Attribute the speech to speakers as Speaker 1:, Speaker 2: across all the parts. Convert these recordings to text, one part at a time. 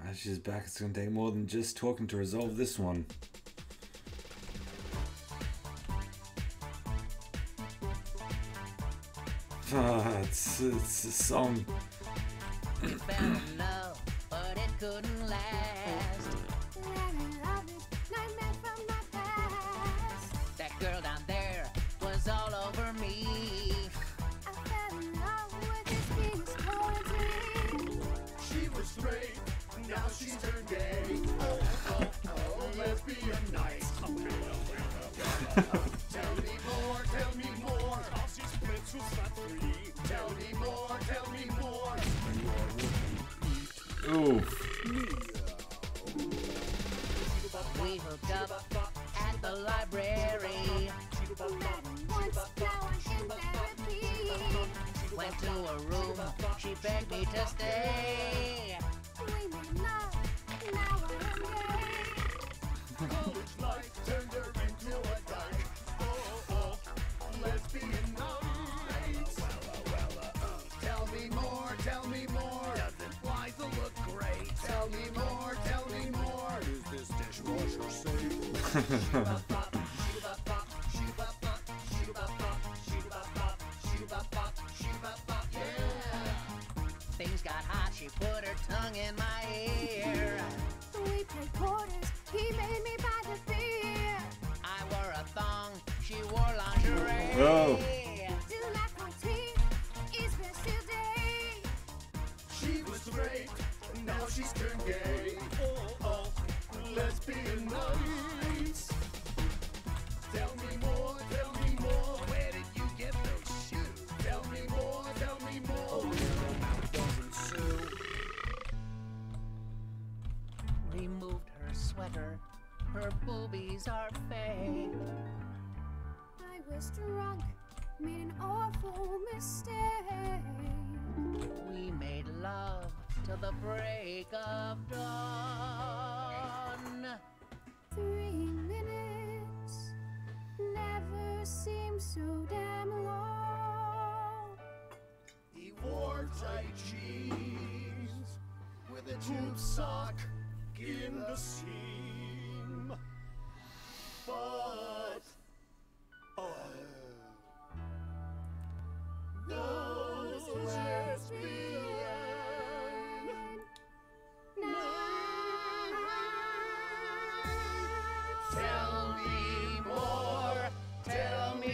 Speaker 1: She's back. It's gonna take more than just talking to resolve this one. It's a song.
Speaker 2: We fell in love, but it couldn't last. That girl down there was all over me.
Speaker 3: I fell in love with this Venus poetry.
Speaker 4: She was straight, now she's turned gay. Lesbian night. Tell me more, tell me more. She's split free. Tell me more, tell me more.
Speaker 1: Ooh.
Speaker 2: We hooked up at the library.
Speaker 3: Once now I'm in therapy.
Speaker 2: Went to a room, she begged me to stay.
Speaker 3: We made love, now I'm gay.
Speaker 4: College life turned her into a dyke. Lesbian night. Tell me more, tell me more. Doesn't Liza look great? Tell me more, tell me more. Is this dishwasher safe?
Speaker 2: Things got hot, she put her tongue in my ear.
Speaker 3: We played quarters, he made me buy the beer.
Speaker 2: I wore a thong, she wore lingerie.
Speaker 1: Whoa.
Speaker 3: Do like my teeth, it's been still day.
Speaker 4: She was straight, now she's turned gay. Lesbian nights. Tell me more, tell me more. Where did you get those shoes? Tell me more, tell me more. Your mouth doesn't sue.
Speaker 2: Removed her sweater, her boobies are fake.
Speaker 3: I was drunk, made an awful mistake.
Speaker 2: We made love till the break of dawn.
Speaker 3: 3 minutes never seemed so damn long.
Speaker 4: He wore tight jeans with a tube sock in the seam. But those lesbian
Speaker 3: nights.
Speaker 4: tell me more, tell me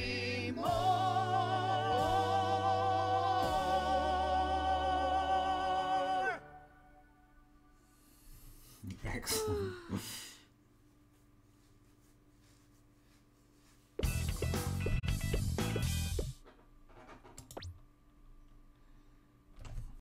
Speaker 4: more.
Speaker 1: Excellent.